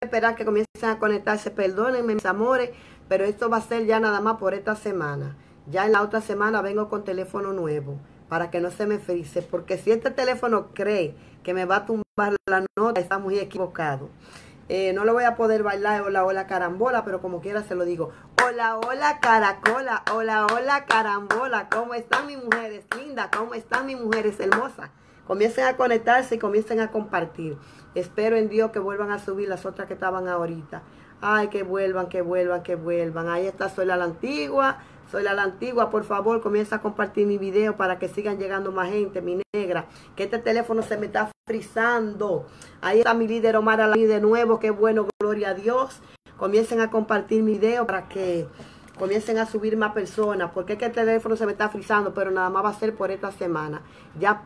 esperar que comiencen a conectarse. Perdónenme, mis amores, pero esto va a ser ya nada más por esta semana. Ya en la otra semana vengo con teléfono nuevo, para que no se me frise, porque si este teléfono cree que me va a tumbar la nota, está muy equivocado. No le voy a poder bailar hola, hola, carambola, pero como quiera se lo digo. Hola, hola, caracola, hola, hola, carambola. ¿Cómo están mis mujeres lindas? ¿Cómo están mis mujeres hermosas? Comiencen a conectarse y comiencen a compartir. Espero en Dios que vuelvan a subir las otras que estaban ahorita. Ay, que vuelvan, que vuelvan, que vuelvan. Ahí está, soy la antigua. Soy la antigua, por favor, comienza a compartir mi video para que sigan llegando más gente, mi negra. Que este teléfono se me está frizando. Ahí está mi líder Omar Alain de nuevo, qué bueno, gloria a Dios. Comiencen a compartir mi video para que comiencen a subir más personas. Porque es que el teléfono se me está frizando, pero nada más va a ser por esta semana. Ya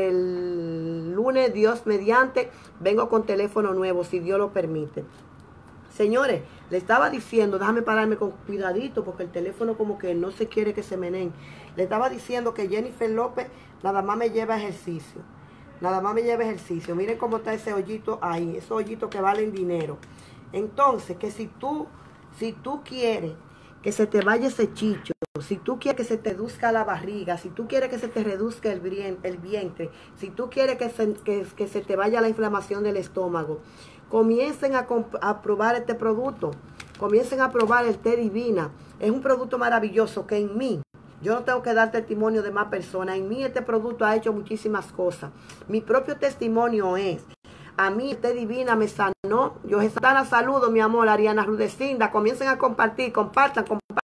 el lunes, Dios mediante, vengo con teléfono nuevo, si Dios lo permite. Señores, le estaba diciendo, déjame pararme con cuidadito porque el teléfono como que no se quiere que se meneen. Le estaba diciendo que Jennifer López nada más me lleva ejercicio. Nada más me lleva ejercicio. Miren cómo está ese hoyito ahí, esos hoyitos que valen dinero. Entonces, que si tú quieres que se te vaya ese chicho, si tú quieres que se te reduzca la barriga, si tú quieres que se te reduzca el vientre, si tú quieres que se te vaya la inflamación del estómago, comiencen a probar este producto. Comiencen a probar el té divina. Es un producto maravilloso que en mí, yo no tengo que dar testimonio de más personas. En mí este producto ha hecho muchísimas cosas. Mi propio testimonio es, a mí el té divina me sanó. Yo sana saludo, mi amor, Ariana Rudecinda. Comiencen a compartir, compartan.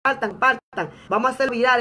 Vamos a hacer viral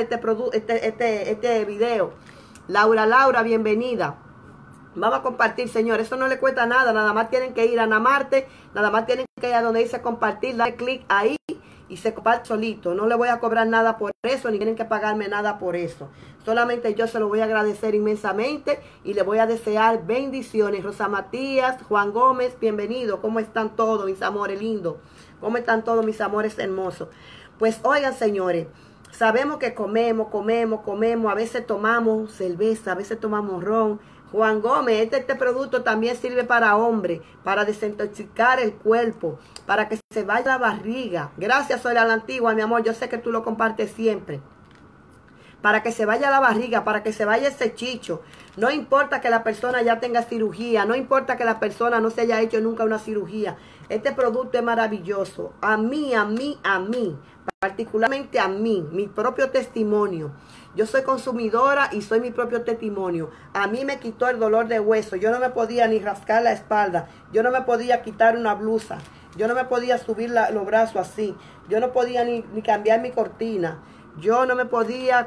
este video. Laura, bienvenida. Vamos a compartir, señor. Eso no le cuesta nada. Nada más tienen que ir a Namarte. Nada más tienen que ir a donde dice compartir. Darle clic ahí y se comparte solito. No le voy a cobrar nada por eso. Ni tienen que pagarme nada por eso. Solamente yo se lo voy a agradecer inmensamente. Y le voy a desear bendiciones. Rosa Matías, Juan Gómez, bienvenido. ¿Cómo están todos, mis amores lindos? ¿Cómo están todos, mis amores hermosos? Pues oigan, señores. Sabemos que comemos. A veces tomamos cerveza. A veces tomamos ron. Juan Gómez, este producto también sirve para hombres, para desintoxicar el cuerpo, para que se vaya la barriga. Gracias, soy la antigua, mi amor, yo sé que tú lo compartes siempre. Para que se vaya la barriga, para que se vaya ese chicho. No importa que la persona ya tenga cirugía, no importa que la persona no se haya hecho nunca una cirugía. Este producto es maravilloso. A mí, particularmente a mí, mi propio testimonio. Yo soy consumidora y soy mi propio testimonio. A mí me quitó el dolor de hueso. Yo no me podía ni rascar la espalda. Yo no me podía quitar una blusa. Yo no me podía subir los brazos así. Yo no podía ni cambiar mi cortina. Yo no me podía,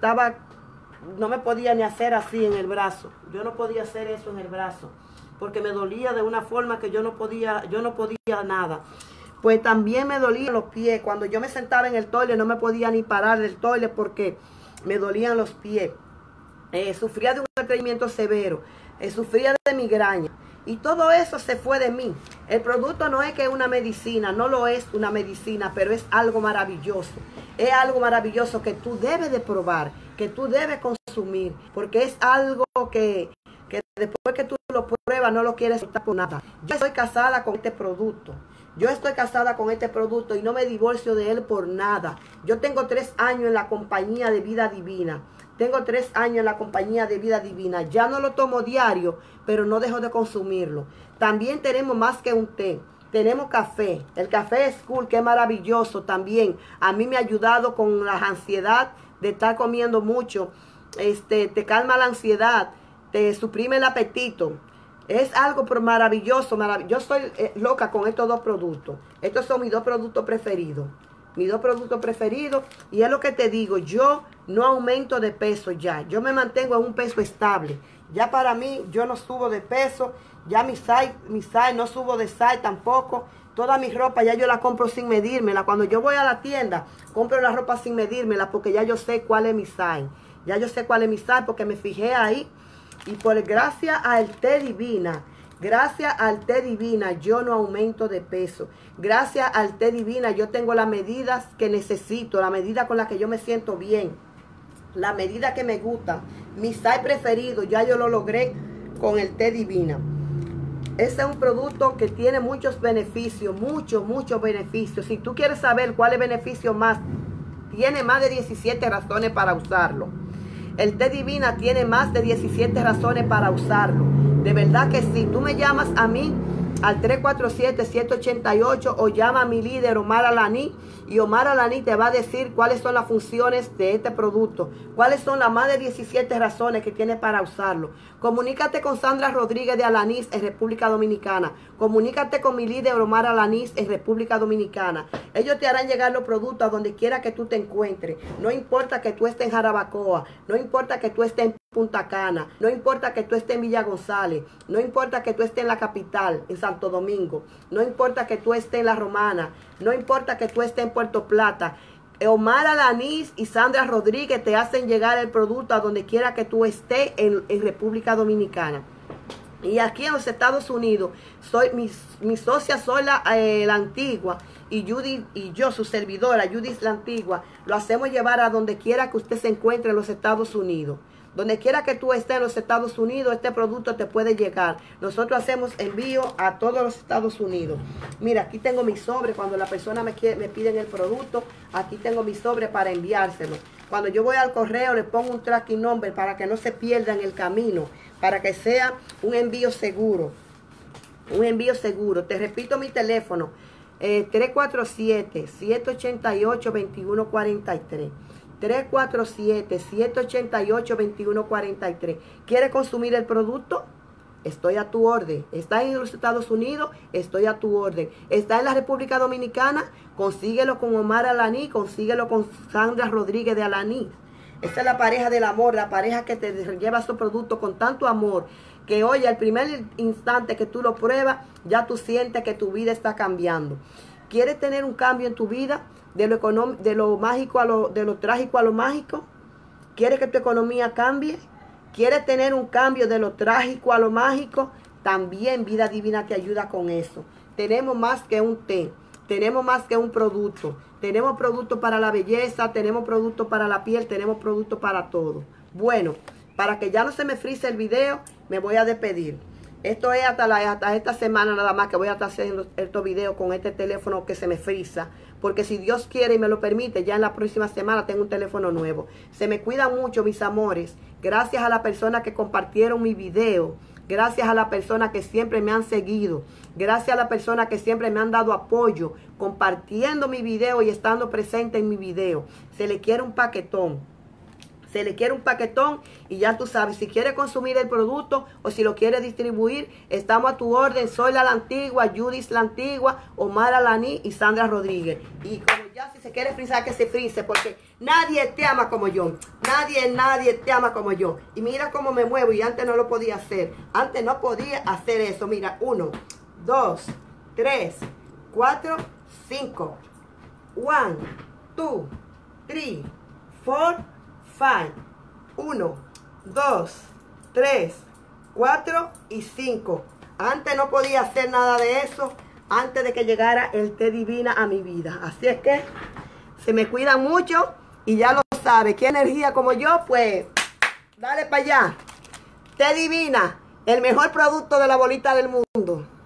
no me podía ni hacer así en el brazo. Yo no podía hacer eso en el brazo. Porque me dolía de una forma que yo no podía nada. Pues también me dolían los pies. Cuando yo me sentaba en el toile no me podía ni parar del toile porque me dolían los pies. Sufría de un estreñimiento severo. Sufría de migraña. Y todo eso se fue de mí. El producto no es que es una medicina. No lo es una medicina. Pero es algo maravilloso. Es algo maravilloso que tú debes de probar. Que tú debes consumir. Porque es algo que después que tú lo pruebas no lo quieres soltar por nada. Yo estoy casada con este producto. Y no me divorcio de él por nada. Yo tengo 3 años en la compañía de Vida Divina. Ya no lo tomo diario, pero no dejo de consumirlo. También tenemos más que un té. Tenemos café. El café es cool, que es maravilloso también. A mí me ha ayudado con la ansiedad de estar comiendo mucho. Te calma la ansiedad. Te suprime el apetito. Es algo maravilloso. Yo soy loca con estos 2 productos. Estos son mis 2 productos preferidos. Y es lo que te digo. Yo no aumento de peso ya. Yo me mantengo en un peso estable. Ya para mí, yo no subo de peso. Ya mi size no subo de size tampoco. Toda mi ropa ya yo la compro sin medírmela. Cuando yo voy a la tienda, compro la ropa sin medírmela porque ya yo sé cuál es mi size. Porque me fijé ahí. Y por gracias al té divina, yo no aumento de peso. Gracias al té divina yo tengo las medidas que necesito, la medida con la que yo me siento bien, la medida que me gusta. Mi size preferido ya yo lo logré con el té divina. Este es un producto que tiene muchos beneficios, muchos beneficios. Si tú quieres saber cuál es el beneficio más, tiene más de 17 razones para usarlo. El té divina tiene más de 17 razones para usarlo. De verdad que sí. Tú me llamas a mí al 347-788 o llama a mi líder Omar Alaní, y Omar Alaní te va a decir cuáles son las funciones de este producto, cuáles son las más de 17 razones que tiene para usarlo. Comunícate con Sandra Rodríguez de Alanís en República Dominicana. Comunícate con mi líder Omar Alanís en República Dominicana. Ellos te harán llegar los productos a donde quiera que tú te encuentres. No importa que tú estés en Jarabacoa, no importa que tú estés en Punta Cana, no importa que tú estés en Villa González, no importa que tú estés en la capital, en Santo Domingo, no importa que tú estés en La Romana, no importa que tú estés en Puerto Plata. Omar Alanís y Sandra Rodríguez te hacen llegar el producto a donde quiera que tú estés en República Dominicana. Y aquí en los Estados Unidos, mi socia soy la Antigua, y Judy y yo, su servidora, Judith la Antigua, lo hacemos llevar a donde quiera que usted se encuentre en los Estados Unidos. Donde quiera que tú estés en los Estados Unidos, este producto te puede llegar. Nosotros hacemos envío a todos los Estados Unidos. Mira, aquí tengo mi sobre. Cuando la persona me piden el producto, aquí tengo mi sobre para enviárselo. Cuando yo voy al correo, le pongo un tracking number para que no se pierda en el camino, para que sea un envío seguro. Un envío seguro. Te repito mi teléfono, 347-788-2143. 347-788-2143. ¿Quieres consumir el producto? Estoy a tu orden. ¿Estás en los Estados Unidos? Estoy a tu orden. ¿Estás en la República Dominicana? Consíguelo con Omar Alaní, consíguelo con Sandra Rodríguez de Alaní. Esa es la pareja del amor, la pareja que te lleva su producto con tanto amor, que oye, al primer instante que tú lo pruebas, ya tú sientes que tu vida está cambiando. ¿Quieres tener un cambio en tu vida? De lo mágico de lo trágico a lo mágico. ¿Quieres que tu economía cambie? ¿Quieres tener un cambio de lo trágico a lo mágico? También Vida Divina te ayuda con eso. Tenemos más que un té, tenemos más que un producto. Tenemos productos para la belleza, tenemos productos para la piel, tenemos productos para todo. Bueno, para que ya no se me frise el video, me voy a despedir. Esto es hasta esta semana nada más que voy a estar haciendo estos videos con este teléfono que se me frisa. Porque si Dios quiere y me lo permite, ya en la próxima semana tengo un teléfono nuevo. Se me cuida mucho, mis amores. Gracias a las personas que compartieron mi video. Gracias a las personas que siempre me han seguido. Gracias a las personas que siempre me han dado apoyo, compartiendo mi video y estando presente en mi video. Se le quiere un paquetón. Se le quiere un paquetón y ya tú sabes, si quieres consumir el producto o si lo quieres distribuir, estamos a tu orden. Soy la Antigua, Judith la Antigua, Omar Alaní y Sandra Rodríguez. Y como ya si se quiere frizar, que se frise, porque nadie te ama como yo. Nadie te ama como yo. Y mira cómo me muevo, y antes no lo podía hacer. Antes no podía hacer eso. Mira, 1, 2, 3, 4, 5. 1, 2, 3, 4, 1, 2, 3, 4 y 5. Antes no podía hacer nada de eso, antes de que llegara el té divina a mi vida. Así es que se me cuida mucho y ya lo sabe. ¿Qué energía como yo? Pues dale para allá. Té divina, el mejor producto de la bolita del mundo.